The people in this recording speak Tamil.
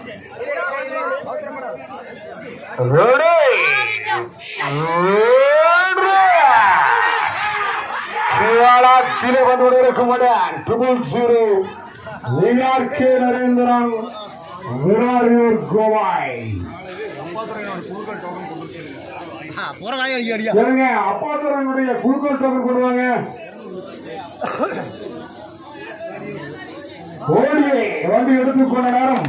கீழே வந்து கொண்டிருக்கும் ட்ரிபிள் ஜீரோ கே நரேந்திரன் விராரியூர் கோவாய் அப்பாத்துறையினுடைய குழுக்கள் டோக்கன் கொண்டுவாங்க. வண்டி எடுத்துக்கொண்ட நேரம்